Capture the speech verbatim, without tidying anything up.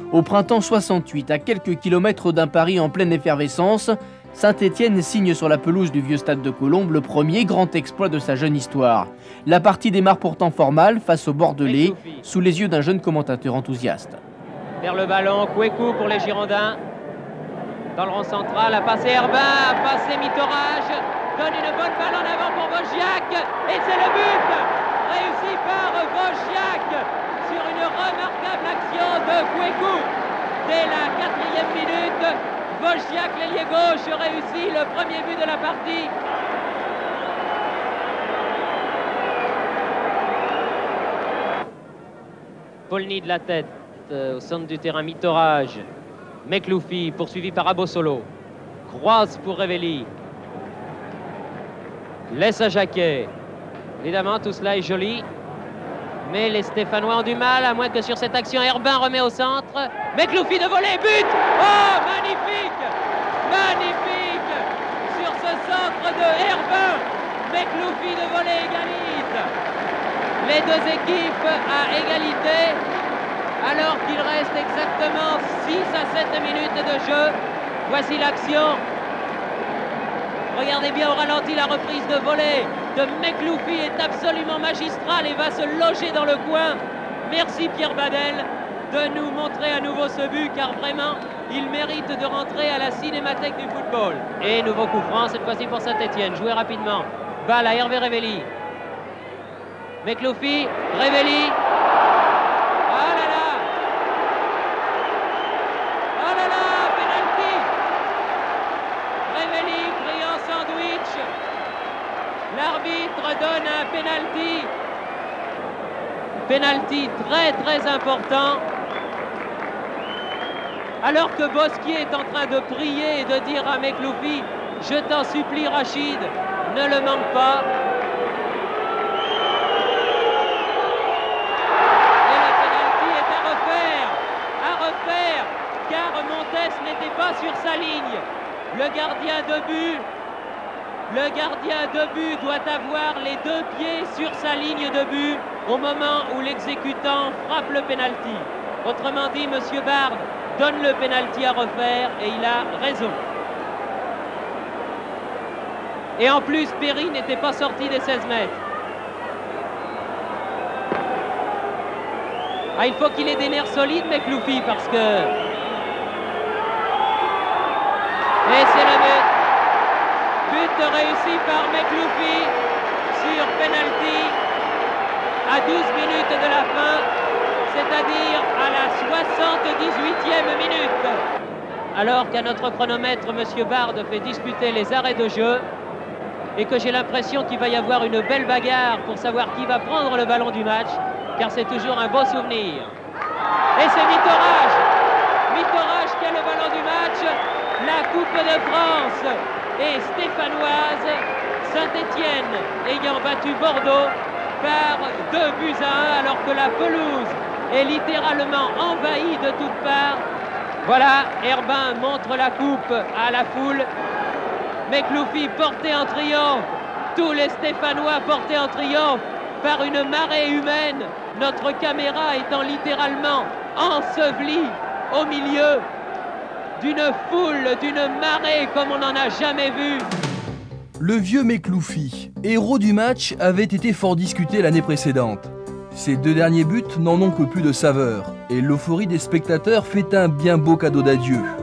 Au printemps soixante-huit, à quelques kilomètres d'un Paris en pleine effervescence, Saint-Étienne signe sur la pelouse du vieux stade de Colombes le premier grand exploit de sa jeune histoire. La partie démarre pourtant fort mal face aux Bordelais, sous les yeux d'un jeune commentateur enthousiaste. Vers le ballon, Kouékou pour les Girondins. Dans le rond central, a passé Herbin, a passé Mitterrage, donne une bonne balle en avant pour Wojciak, et c'est le but réussi par Wojciak sur une remarquable action de Kouékou. Dès la quatrième minute, Wojciak, l'ailier gauche, réussit le premier but de la partie. Polny de la tête euh, au centre du terrain, Mitterage. Mekloufi poursuivi par Abosolo. Croise pour Révelli. Laisse à Jacquet. Évidemment, tout cela est joli. Mais les Stéphanois ont du mal, à moins que sur cette action, Herbin remet au centre. Mekloufi de volée, but! Oh, magnifique! Magnifique! Sur ce centre de Herbin, Mekloufi de volée égalise. Les deux équipes à égalité, alors qu'il reste exactement six à sept minutes de jeu. Voici l'action. Regardez bien au ralenti la reprise de volée de Mekloufi est absolument magistrale et va se loger dans le coin. Merci Pierre Badel de nous montrer à nouveau ce but, car vraiment il mérite de rentrer à la cinémathèque du football. Et nouveau coup franc, cette fois-ci pour Saint-Étienne. Joué rapidement. Balle à Hervé Révelli. Mekloufi, Révelli. Oh là là! Oh là là! Penalty! Révelli, brillant sandwich. L'arbitre donne un penalty. Penalty très très important. Alors que Bosquier est en train de prier et de dire à Mekloufi, je t'en supplie Rachid, ne le manque pas. Et le penalty est à refaire, à refaire, car Montes n'était pas sur sa ligne. Le gardien de but, le gardien de but doit avoir les deux pieds sur sa ligne de but au moment où l'exécutant frappe le penalty. Autrement dit, M. Bard donne le penalty à refaire et il a raison. Et en plus, Perry n'était pas sorti des seize mètres. Ah, il faut qu'il ait des nerfs solides, Mekloufi, parce que... Et c'est le but. But réussi par Mekloufi sur penalty à douze minutes de la fin, c'est-à-dire à la soixante-dix-huitième minute. Alors qu'à notre chronomètre, M. Bard fait disputer les arrêts de jeu et que j'ai l'impression qu'il va y avoir une belle bagarre pour savoir qui va prendre le ballon du match, car c'est toujours un beau souvenir. Et c'est Mitterage, Mitterage qui a le ballon du match. La Coupe de France est stéphanoise, Saint-Étienne ayant battu Bordeaux par deux buts à un, alors que la pelouse est littéralement envahie de toutes parts. Voilà, Herbin montre la coupe à la foule. Mekloufi porté en triomphe, tous les Stéphanois portés en triomphe par une marée humaine, notre caméra étant littéralement ensevelie au milieu d'une foule, d'une marée comme on n'en a jamais vu. Le vieux Mekloufi, héros du match, avait été fort discuté l'année précédente. Ces deux derniers buts n'en ont que plus de saveur, et l'euphorie des spectateurs fait un bien beau cadeau d'adieu.